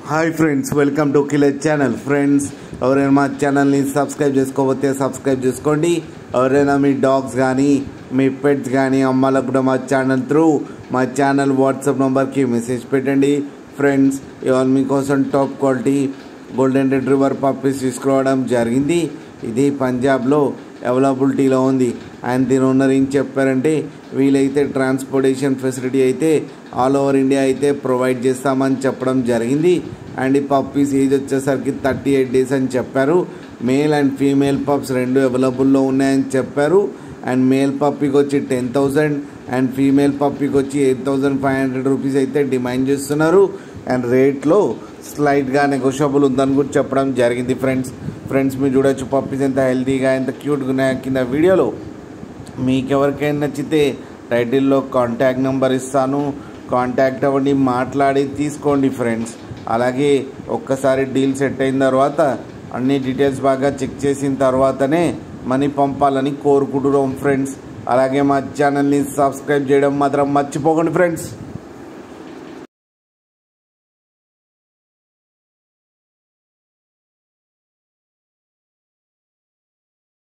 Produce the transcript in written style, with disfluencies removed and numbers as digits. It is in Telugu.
Hi friends, welcome to killer channel. Friends, ఎవరైనా మా ఛానల్ని సబ్స్క్రైబ్ చేసుకోకపోతే సబ్స్క్రైబ్ చేసుకోండి. ఎవరైనా మీ డాగ్స్ కానీ మీ పెట్స్ కానీ అమ్మాలకు కూడా మా ఛానల్ వాట్సాప్ నెంబర్కి మెసేజ్ పెట్టండి. ఫ్రెండ్స్, ఇవాళ మీకోసం top quality golden retriever puppies తీసుకురావడం జరిగింది. ఇది పంజాబ్లో అవైలబిలిటీలో ఉంది. అండ్ దీని ఓనర్ ఏం చెప్పారంటే, వీలైతే ట్రాన్స్పోర్టేషన్ ఫెసిలిటీ అయితే ఆల్ ఓవర్ ఇండియా అయితే ప్రొవైడ్ చేస్తామని చెప్పడం జరిగింది. అండ్ ఈ పప్పీస్ ఏజ్ వచ్చేసరికి 38 days అని చెప్పారు. మేల్ అండ్ ఫీమేల్ పప్స్ రెండు అవైలబుల్లో ఉన్నాయని చెప్పారు. అండ్ మేల్ పప్పీకి వచ్చి 10,000 అండ్ ఫీమేల్ పప్పీకి వచ్చి 8,500 రూపీస్ అయితే డిమాండ్ చేస్తున్నారు. అండ్ రేట్లో స్లైట్గా నెగోషియబుల్ ఉందని కూడా చెప్పడం జరిగింది. ఫ్రెండ్స్ మీరు చూడొచ్చు పప్పీస్ ఎంత హెల్తీగా ఎంత క్యూట్గా ఉన్నాయో కింద వీడియోలో. మీకు ఎవరికైనా నచ్చితే టైటిల్లో కాంటాక్ట్ నెంబర్ ఇస్తాను, కాంటాక్ట్ అవ్వండి, మాట్లాడి తీసుకోండి ఫ్రెండ్స్. అలాగే ఒక్కసారి డీల్ సెట్ అయిన తర్వాత అన్ని డీటెయిల్స్ బాగా చెక్ చేసిన తర్వాతనే మనీ పంపాలని కోరుకుంటున్నాం ఫ్రెండ్స్. అలాగే మా ఛానల్ని సబ్స్క్రైబ్ చేయడం మాత్రం మర్చిపోకండి ఫ్రెండ్స్.